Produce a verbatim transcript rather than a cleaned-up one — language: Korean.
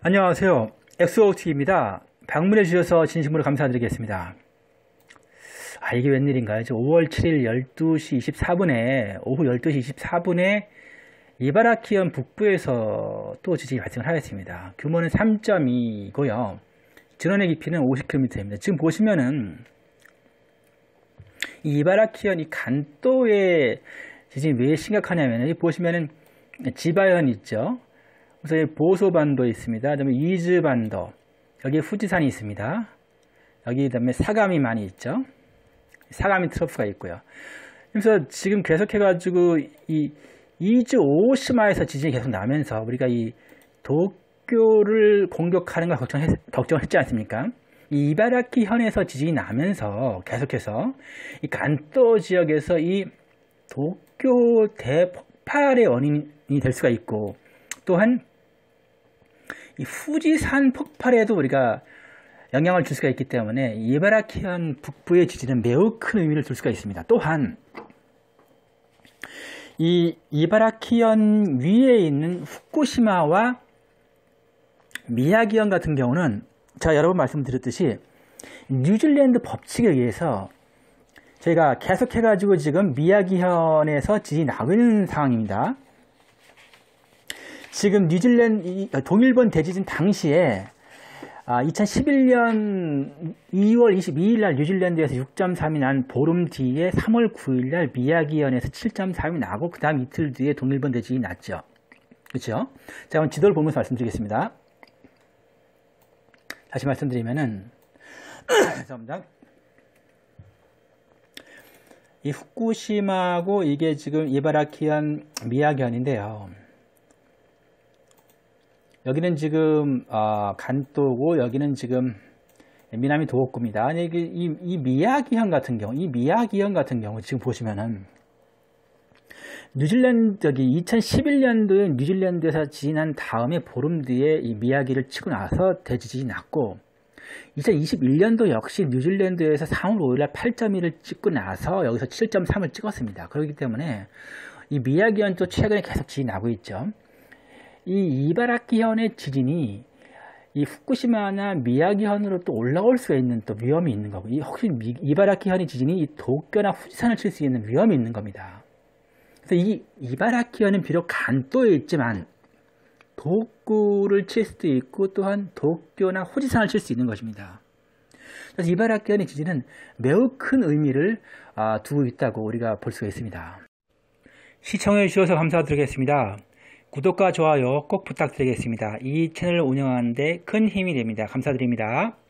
안녕하세요. 엑소오티입니다. 방문해 주셔서 진심으로 감사드리겠습니다. 아, 이게 웬일인가요? 오월 칠일 열두 시 이십사 분에, 오후 열두 시 이십사 분에 이바라키현 북부에서 또 지진이 발생을 하였습니다. 규모는 삼 점 이고요. 진원의 깊이는 오십 킬로미터입니다. 지금 보시면은 이 이바라키현 이 간도의 지진이 왜 심각하냐면, 여기 보시면은 지바현 있죠? 그래서 보소반도 있습니다. 그다음에 이즈반도, 여기 후지산이 있습니다. 여기 그다음에 사가미 많이 있죠. 사가미 트러프가 있고요. 그래서 지금 계속해가지고 이 이즈 오시마에서 지진이 계속 나면서 우리가 이 도쿄를 공격하는 걸 걱정했, 걱정했지 않습니까? 이 이바라키현에서 지진이 나면서 계속해서 이 간도 지역에서 이 도쿄 대폭발의 원인이 될 수가 있고, 또한 이 후지산 폭발에도 우리가 영향을 줄 수가 있기 때문에 이바라키현 북부의 지진은 매우 큰 의미를 둘 수가 있습니다. 또한 이 이바라키현 위에 있는 후쿠시마와 미야기현 같은 경우는 제가 여러 번 말씀드렸듯이 뉴질랜드 법칙에 의해서 저희가 계속해가지고 지금 미야기현에서 지진이 나고 있는 상황입니다. 지금 뉴질랜드, 동일본 대지진 당시에 이천십일 년 이월 이십이일 날 뉴질랜드에서 육 점 삼이 난 보름 뒤에 삼월 구일 날 미야기현에서 칠 점 삼이 나고, 그 다음 이틀 뒤에 동일본 대지진이 났죠. 그렇죠? 자, 그럼 지도를 보면서 말씀드리겠습니다. 다시 말씀드리면은, 죄송합니다. 이 후쿠시마하고 이게 지금 이바라키현 미야기현인데요. 여기는 지금 어, 간도고, 여기는 지금 미나미 도호쿠입니다. 이, 이, 이 미야기현 같은 경우, 이 미야기현 같은 경우 지금 보시면은 뉴질랜드, 여기 이천십일 년도에 뉴질랜드에서 지진한 다음에 보름 뒤에 이 미야기를 치고 나서 대지진이 났고, 이천이십일 년도 역시 뉴질랜드에서 삼월 오일 날 팔 점 일을 찍고 나서 여기서 칠 점 삼을 찍었습니다. 그렇기 때문에 이 미야기현도 최근에 계속 지진이 나고 있죠. 이 이바라키현의 지진이 이 후쿠시마나 미야기현으로 또 올라올 수 있는 또 위험이 있는 거고, 이 혹시 미, 이바라키현의 지진이 이 도쿄나 후지산을 칠 수 있는 위험이 있는 겁니다. 그래서 이 이바라키현은 비록 간도에 있지만 도쿄를 칠 수도 있고, 또한 도쿄나 후지산을 칠 수 있는 것입니다. 그래서 이바라키현의 지진은 매우 큰 의미를 아, 두고 있다고 우리가 볼 수가 있습니다. 시청해 주셔서 감사드리겠습니다. 구독과 좋아요 꼭 부탁드리겠습니다. 이 채널을 운영하는 데 큰 힘이 됩니다. 감사드립니다.